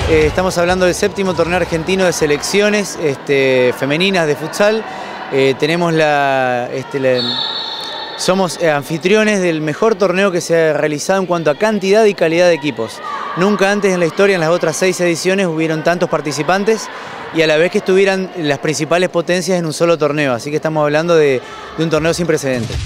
Estamos hablando del séptimo torneo argentino de selecciones femeninas de futsal. Somos anfitriones del mejor torneo que se ha realizado en cuanto a cantidad y calidad de equipos. Nunca antes en la historia, en las otras 6 ediciones, hubieron tantos participantes y a la vez que estuvieran las principales potencias en un solo torneo. Así que estamos hablando de un torneo sin precedentes.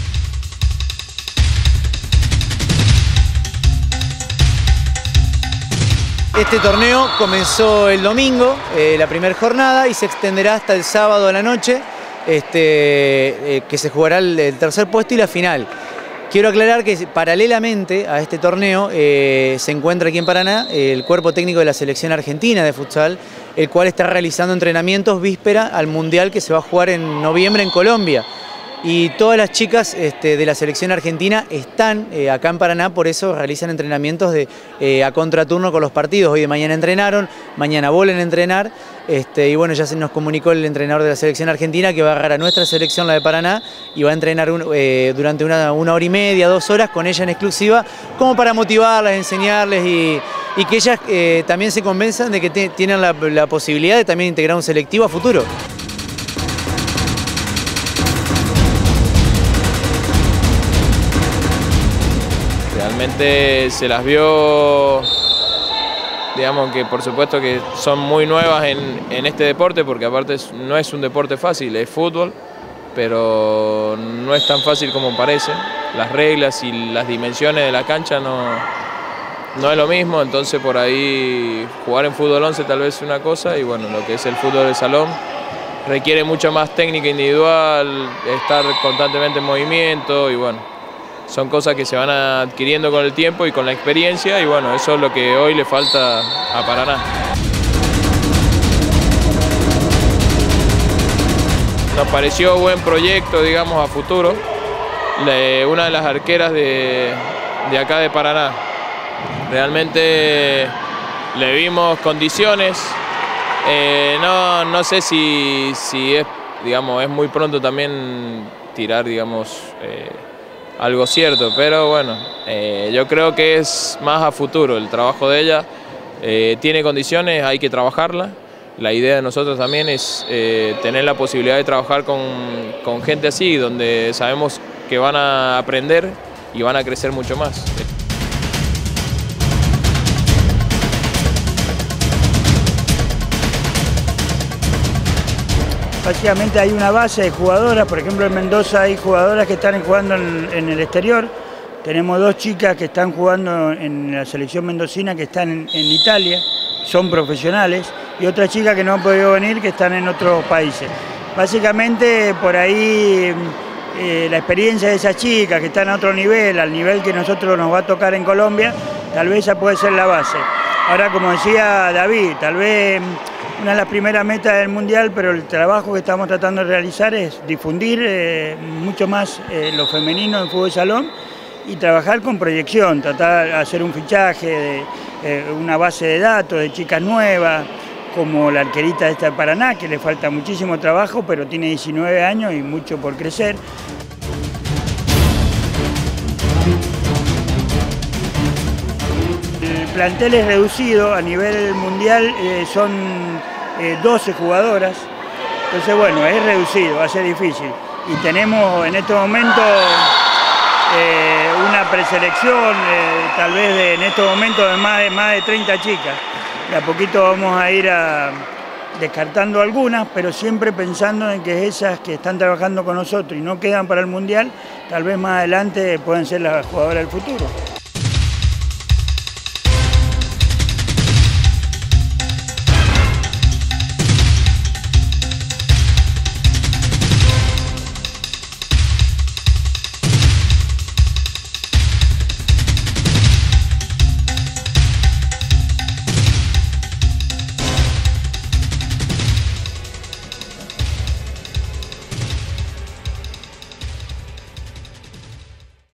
Este torneo comenzó el domingo, la primera jornada, y se extenderá hasta el sábado a la noche, que se jugará el tercer puesto y la final. Quiero aclarar que paralelamente a este torneo se encuentra aquí en Paraná el cuerpo técnico de la selección argentina de futsal, el cual está realizando entrenamientos víspera al Mundial que se va a jugar en noviembre en Colombia. Y todas las chicas de la selección argentina están acá en Paraná, por eso realizan entrenamientos a contraturno con los partidos. Hoy de mañana entrenaron, mañana vuelven a entrenar. Y bueno, ya se nos comunicó el entrenador de la selección argentina que va a agarrar a nuestra selección, la de Paraná, y va a entrenar durante una hora y media, 2 horas con ella en exclusiva, como para motivarlas, enseñarles y que ellas también se convenzan de que tienen la posibilidad de también integrar un selectivo a futuro. Realmente se las vio, digamos que por supuesto que son muy nuevas en este deporte, porque aparte no es un deporte fácil, es fútbol, pero no es tan fácil como parece. Las reglas y las dimensiones de la cancha no es lo mismo, entonces por ahí jugar en fútbol 11 tal vez es una cosa, y bueno, lo que es el fútbol de salón requiere mucha más técnica individual, estar constantemente en movimiento, y bueno, son cosas que se van adquiriendo con el tiempo y con la experiencia, y bueno, eso es lo que hoy le falta a Paraná. Nos pareció buen proyecto, digamos, a futuro, una de las arqueras de acá de Paraná. Realmente le vimos condiciones, no sé si es, digamos, es muy pronto también tirar, digamos, algo cierto, pero bueno, yo creo que es más a futuro el trabajo de ella. Tiene condiciones, hay que trabajarla. La idea de nosotros también es tener la posibilidad de trabajar con gente así, donde sabemos que van a aprender y van a crecer mucho más. Básicamente hay una base de jugadoras, por ejemplo en Mendoza hay jugadoras que están jugando en el exterior. Tenemos 2 chicas que están jugando en la selección mendocina que están en Italia, son profesionales, y otras chicas que no han podido venir que están en otros países. Básicamente por ahí la experiencia de esas chicas que están a otro nivel, al nivel que nosotros nos va a tocar en Colombia, tal vez esa puede ser la base. Ahora, como decía David, tal vez una de las primeras metas del Mundial, pero el trabajo que estamos tratando de realizar es difundir mucho más lo femenino en fútbol salón y trabajar con proyección, tratar de hacer un fichaje, una base de datos de chicas nuevas, como la arquerita esta de Paraná, que le falta muchísimo trabajo, pero tiene 19 años y mucho por crecer. El plantel es reducido, a nivel mundial son 12 jugadoras, entonces bueno, es reducido, va a ser difícil. Y tenemos en este momento una preselección, tal vez en estos momentos de más de 30 chicas. De a poquito vamos a ir descartando algunas, pero siempre pensando en que esas que están trabajando con nosotros y no quedan para el Mundial, tal vez más adelante pueden ser las jugadoras del futuro.